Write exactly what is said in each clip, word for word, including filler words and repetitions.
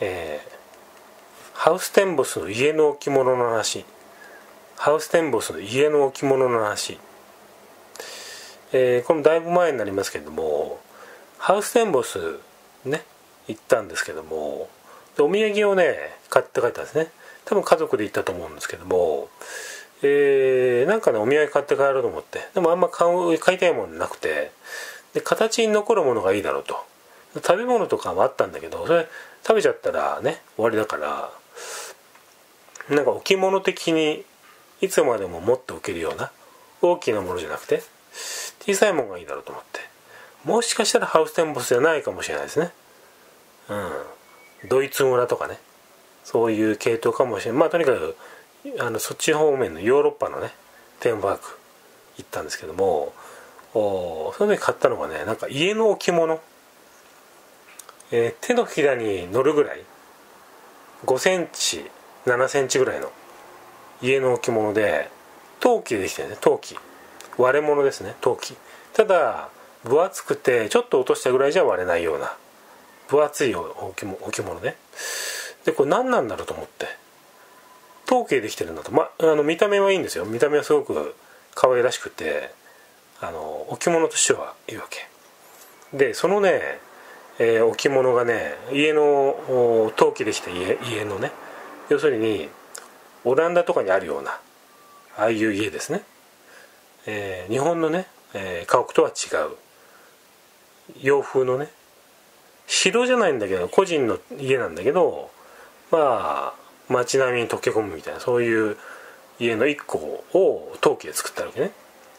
えー、ハウステンボスの家の置物の話ハウステンボスの家の置物の話、えー、これだいぶ前になりますけれども、ハウステンボスね行ったんですけども、でお土産をね買って帰ったんですね。多分家族で行ったと思うんですけども、えー、なんかねお土産買って帰ろうと思って、でもあんま買う買いたいものなくて、で形に残るものがいいだろうと。食べ物とかもあったんだけど、それ食べちゃったらね終わりだから、なんか置物的にいつまでも持っておけるような大きなものじゃなくて小さいものがいいだろうと思って、もしかしたらハウステンボスじゃないかもしれないですね。うん、ドイツ村とかね、そういう系統かもしれない。まあとにかくあのそっち方面のヨーロッパのねテーマパーク行ったんですけども、おその時買ったのがね、なんか家の置物、えー、手のひらに乗るぐらいごセンチななセンチぐらいの家の置物で、陶器でできてるね。陶器割れ物ですね。陶器ただ分厚くてちょっと落としたぐらいじゃ割れないような分厚い置物ね。でこれ何なんだろうと思って、陶器でできてるんだと、ま、あの見た目はいいんですよ。見た目はすごく可愛らしくて、あの置物としてはいいわけで、そのね、えー、置物がね家の陶器でできた 家, 家のね、要するにオランダとかにあるようなああいう家ですね。えー、日本のね、えー、家屋とは違う洋風のね、城じゃないんだけど個人の家なんだけど、まあ街並みに溶け込むみたいな、そういう家の一個を陶器で作ったわけね。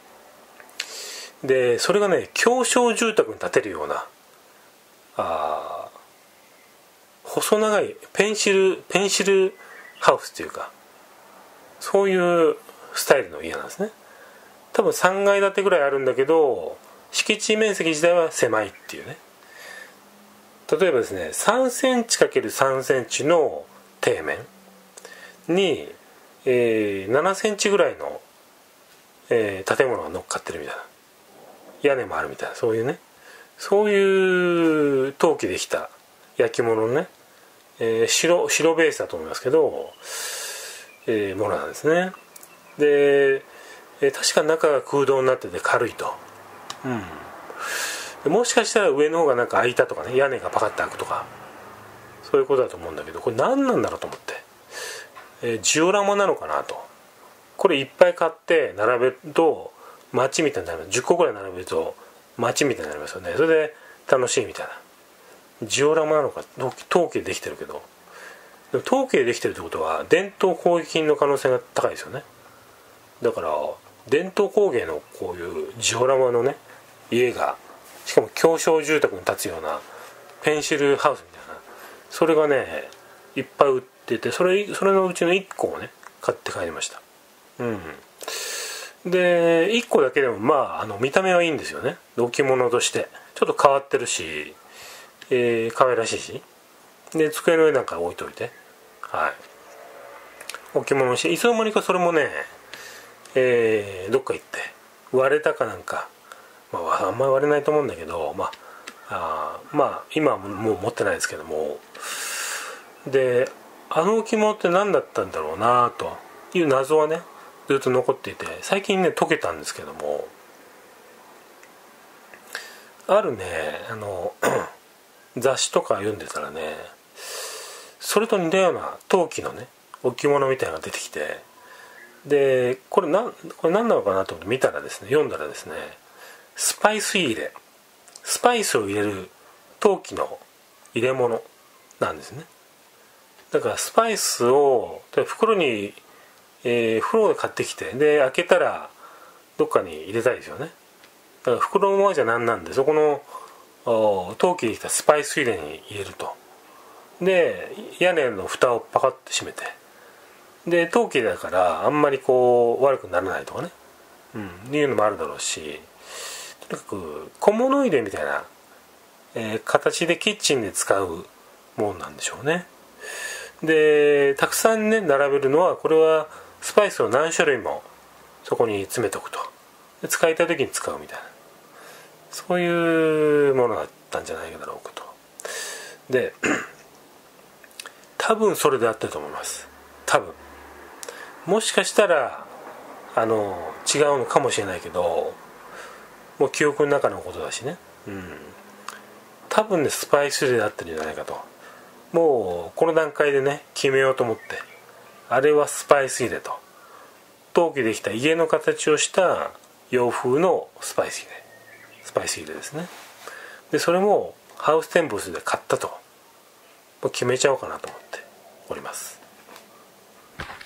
でそれがね狭小住宅に建てるような、あ細長いペンシルペンシルハウスっていうか、そういうスタイルの家なんですね。多分さんがい建てぐらいあるんだけど、敷地面積自体は狭いっていうね。例えばですねさんセンチ ×さん センチの底面に、えー、ななセンチぐらいの、えー、建物が乗っかってるみたいな、屋根もあるみたいな、そういうね、そういう陶器できた焼き物のね、えー、白, 白ベースだと思いますけど、えー、ものなんですね。で、えー、確か中が空洞になってて軽いと、うん、でもしかしたら上の方がなんか開いたとかね、屋根がパカッと開くとか、そういうことだと思うんだけど、これ何なんだろうと思って、えー、ジオラマなのかなと。これいっぱい買って並べると街みたいになる、じゅっこぐらい並べると街みたいになりますよね。それで楽しいみたいな。ジオラマなのか、陶器でできてるけど、でも陶器でできてるってことは伝統工芸品の可能性が高いですよね。だから伝統工芸のこういうジオラマのね家が、しかも狭小住宅に建つようなペンシルハウスみたいな、それがねいっぱい売ってて、それそれのうちのいっこをね買って帰りました。うんでいっこだけでもまあ、あの見た目はいいんですよね。置物としてちょっと変わってるし、えー、可愛らしいし、で机の上なんか置いといて、はい、置物にして、いつの間にかそれもね、えー、どっか行って割れたかなんか、まあ、あんまり割れないと思うんだけど、まあ、あまあ今はもう持ってないですけども、であの置物って何だったんだろうなという謎はねずっと残っていて、最近ね解けたんですけども、あるねあの雑誌とか読んでたらね、それと似たような陶器のね置物みたいなのが出てきて、でこれ何これ何なのかなと思って見たらですね、読んだらですね、スパイス入れスパイスを入れる陶器の入れ物なんですね。だからスパイスを袋に、えー、袋で買ってきて、で開けたらどっかに入れたいですよね。だから袋のままじゃなんなんで、そこの陶器できたスパイス入れに入れると。で屋根の蓋をパカッと閉めて、で陶器だからあんまりこう悪くならないとかね、うん、いうのもあるだろうし、とにかく小物入れみたいな、えー、形でキッチンで使うもんなんでしょうね。でたくさんね並べるのは、これはスパイスを何種類もそこに詰めておくと、で使いたい時に使うみたいな、そういうものだったんじゃないかだろうかと。で多分それであったと思います。多分もしかしたらあの違うのかもしれないけど、もう記憶の中のことだしね、うん、多分ねスパイス入れであってるんじゃないかと。もうこの段階でね決めようと思って、あれはスパイス入れと、陶器できた家の形をした洋風のスパイス入れスパイス入れですね。でそれもハウステンボスで買ったと、もう決めちゃおうかなと思っております。